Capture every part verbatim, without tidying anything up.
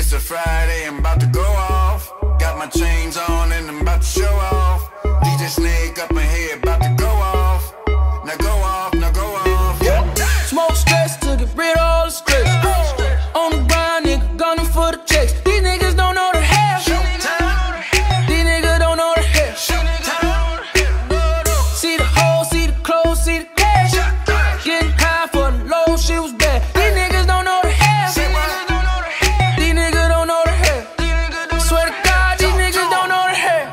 It's a Friday, I'm about to go off. Got my chains on and I'm about to show off. D J Snake up in here, about to go off. Now go off, now go off. Yeah. Smoke stress to get rid of all the stress. On the grind, nigga, gunning for the checks. These niggas don't know the hell. These niggas don't know the hell. See the hole, see the clothes, see the cash. Getting high for the low, shit was bad. These niggas don't know the hell. These niggas don't know the hell. Swear to God, these niggas don't know the hell.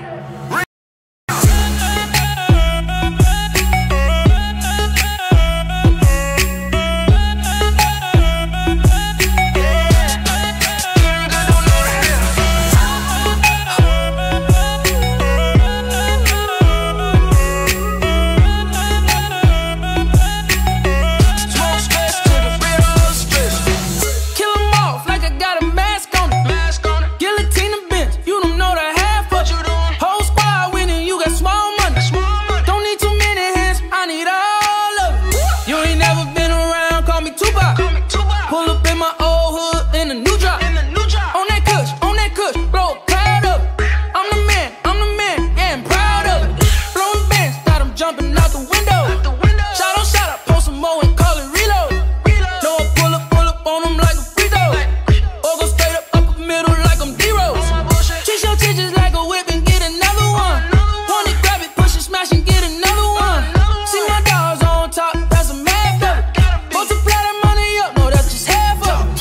Smoke stress to get rid of all the stress. Kill 'em off like I got a mask on it. Guillotine and Benz, you don't know the half of it. Whole squad winning, you got small money. Don't need too many hands, I need all of it. You ain't never been around, call me Tupac. Pull up in my old hood in a new drop. On that kush, on that kush, blow a cloud up. I'm the man, I'm the man, yeah, I'm proud of it. Blowing bands, got 'em jumping out the window. Shot on shot, I post some more and call it reload. No, I pull up, pull up on them like a free throw. Or go straight up, up the middle like I'm D-Rose. Treat your titties like a whip and get another one. Want it, grab it, push it, smash and get another one. See my dogs on top, that's a math of it. Multiply that money up, no, that's just half of it.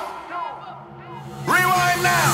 Rewind now.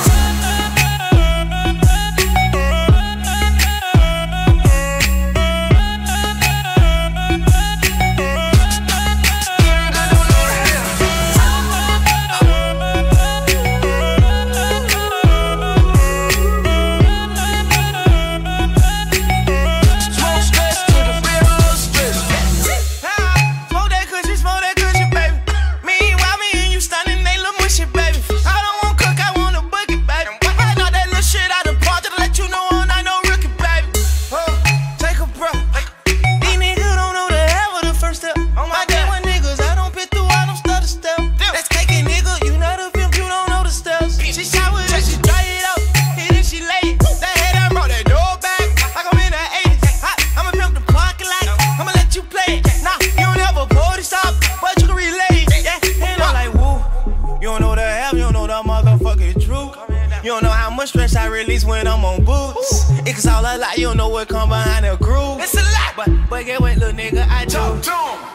Smoke stress to get rid of all the stress. Smoke that cushion, smoke that cushion, baby. Meanwhile, me and you stunning, they look mushy, baby. I don't want cook, I want a boogie, baby. I know that little shit out the park to let you know I'm not no rookie, baby. Oh, take a breath. These niggas don't know the hell of the first step. My day when niggas, I don't fit through all them stutter steps. That's caking, nigga. You know the pimp, you don't know the steps. She shot with it, she dry it up, and then she lay it. That head, I brought that door back like I'm in the eighties. I'ma pimp the parking lot, I'ma let you play it. Nah, you don't ever party stop, but you can relay it. Yeah, and I'm like, woo. You don't know the hell, you don't know the motherfucking truth. You don't know how much stress I release when I'm on boots. It's all a lie, you don't know what come behind the groove. It's a lot, but, but get what, little nigga, I do.